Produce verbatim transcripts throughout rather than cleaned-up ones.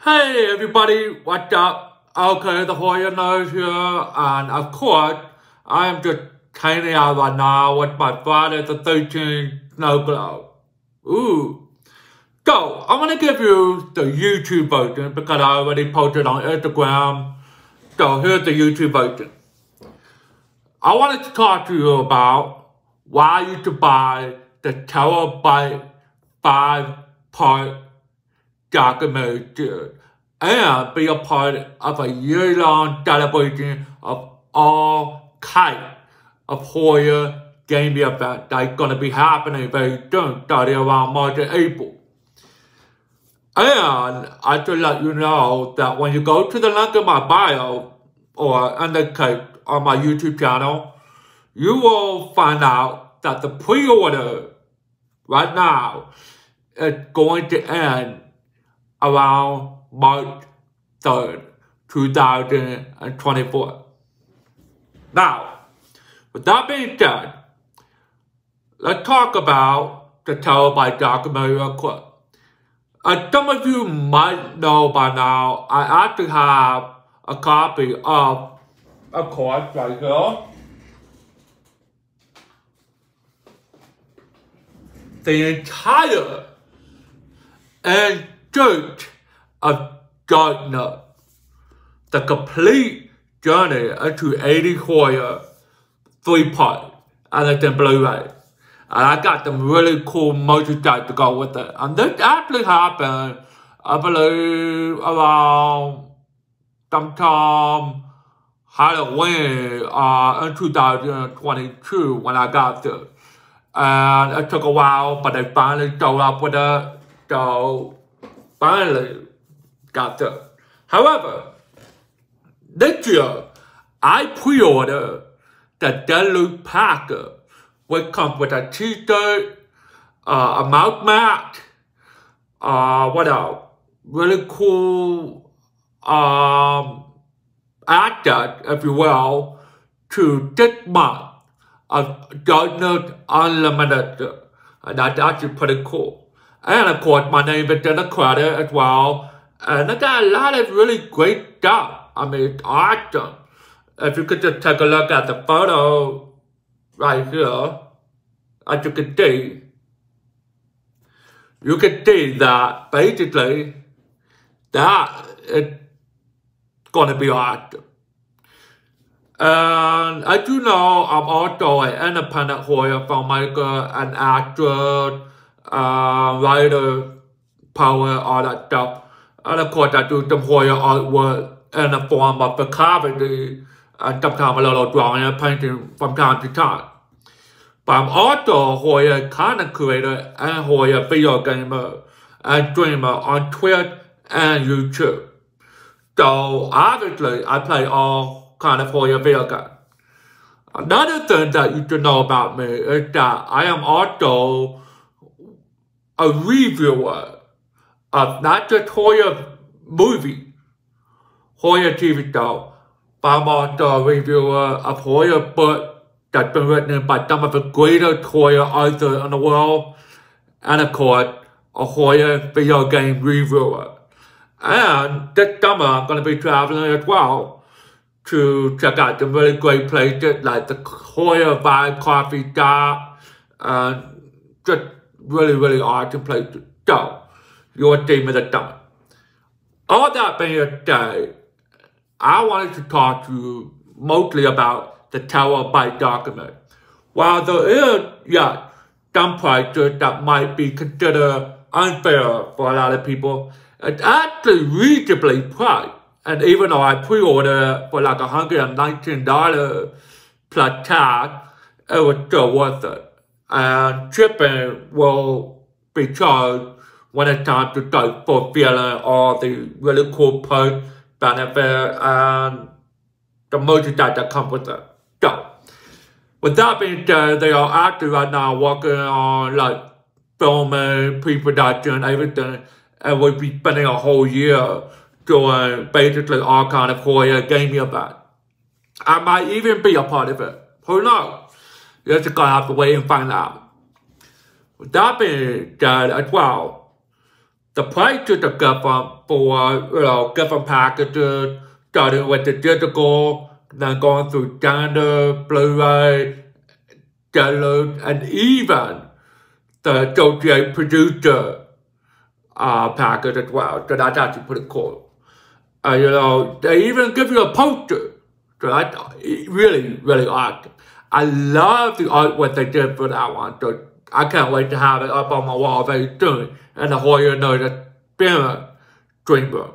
Hey everybody, what's up? Okay, the Hoya Nose here, and of course, I am just hanging out right now with my Friday the thirteenth Snow Globe. Ooh. So, I'm gonna give you the YouTube version because I already posted on Instagram. So, here's the YouTube version. I wanted to talk to you about why you should buy the Terabyte five part documentary series and be a part of a year-long celebration of all kinds of horror gaming events that's going to be happening very soon, starting around March and April. And I should let you know that when you go to the link in my bio or indicate on my YouTube channel, you will find out that the pre-order right now is going to end around March third, two thousand twenty-four. Now, with that being said, let's talk about the Terabyte documentary real quick. As some of you might know by now, I actually have a copy of, of course, right here, the entire and Church of Darkness, the complete journey into eighties horror, three part, and it's in Blu-ray. And I got some really cool merchandise to go with it. And this actually happened, I believe, around sometime Halloween uh, in two thousand twenty-two when I got this. And it took a while, but they finally showed up with it. So, finally, got this. However, this year, I pre-ordered the Deluxe Packer, which comes with a t-shirt, uh, a mouth mat, uh, what else? Really cool, um, access, if you will, to six months of Darkness Unlimited. And that's actually pretty cool. And of course, my name is in the credit as well. And I got a lot of really great stuff. I mean, it's awesome. If you could just take a look at the photo right here, as you can see, you can see that basically that is going to be awesome. And as you know, I'm also an independent horror filmmaker, an actor, Uh, writer, power, all that stuff. And of course, I do some horror artwork in the form of photography and sometimes a little drawing and painting from time to time. But I'm also a horror content creator and horror video gamer and streamer on Twitch and YouTube. So obviously, I play all kind of horror video games. Another thing that you should know about me is that I am also a reviewer of not just horror movie, horror T V show, but I'm also a reviewer of horror books that's been written by some of the greatest horror authors in the world, and of course, a horror video game reviewer. And this summer, I'm going to be traveling as well to check out some really great places like the Horror Vibe Coffee Shop, and just really, really awesome place to go. Your team is a summer. All that being said, I wanted to talk to you mostly about the Terabyte document. While there is, yeah, some prices that might be considered unfair for a lot of people, it's actually reasonably priced. And even though I pre-ordered for like one hundred nineteen dollars plus tax, it was still worth it. And shipping will be charged when it's time to start fulfilling all the really cool perks, benefits, and the merchandise that comes with it. So, with that being said, they are actually right now working on like filming, pre-production, everything, and we'll be spending a whole year doing basically all kind of horror gaming events. I might even be a part of it. Who knows? You're just gonna have to wait and find out. With that being said as well, the prices are different for, you know, different packages, starting with the digital, then going through standard, Blu-ray, download, and even the associate producer uh, package as well. So that's actually pretty cool. Uh, you know, they even give you a poster. So that's really, really awesome. I love the artwork they did for that one. So I can't wait to have it up on my wall very soon in the Hoya Nerd Experience Dreambook.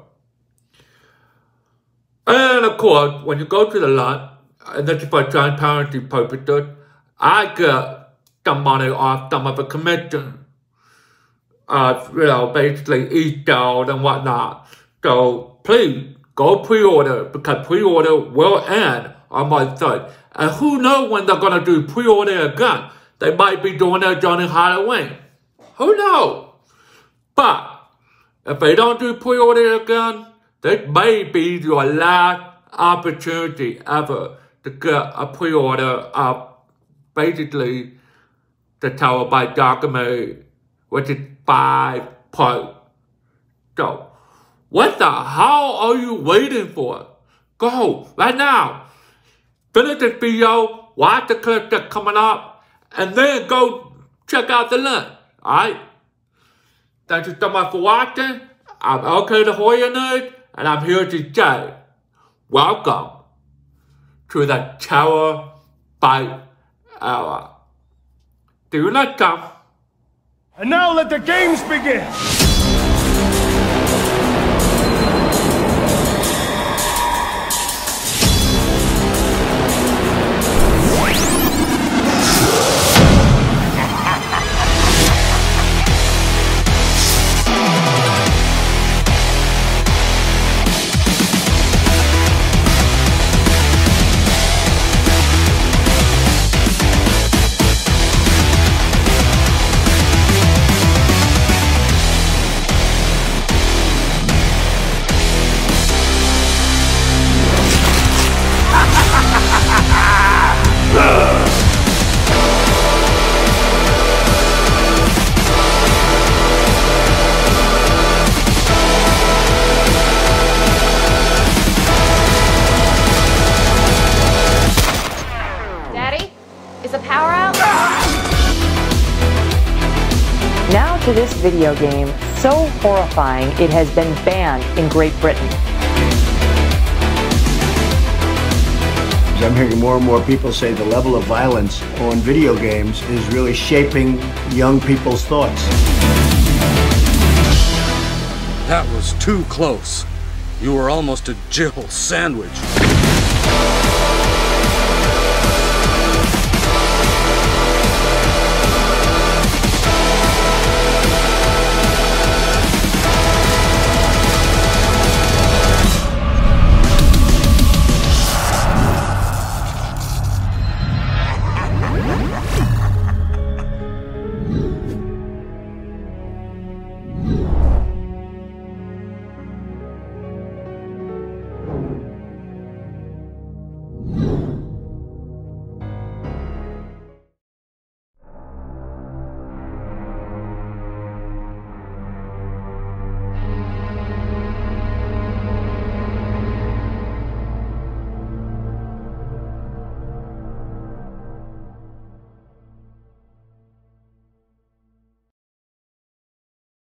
And of course, when you go to the lunch, and this is for transparency purposes, I get some money off some of the commission. Uh, you know, basically Easter and whatnot. So please go pre-order, because pre-order will end on March third. And who knows when they're going to do pre-order again? They might be doing it during Halloween. Who knows? But if they don't do pre-order again, this may be your last opportunity ever to get a pre-order of basically the terabyte documentary, which is five parts. So, what the hell are you waiting for? Go right now. Finish this video, watch the clip that's coming up, and then go check out the link. Alright? Thank you so much for watching. I'm L K the Hoya Nerd, and I'm here to say, welcome to the terabyte era. See you next time. And now let the games begin! Now to this video game, so horrifying it has been banned in Great Britain. I'm hearing more and more people say the level of violence on video games is really shaping young people's thoughts. That was too close. You were almost a Jill sandwich.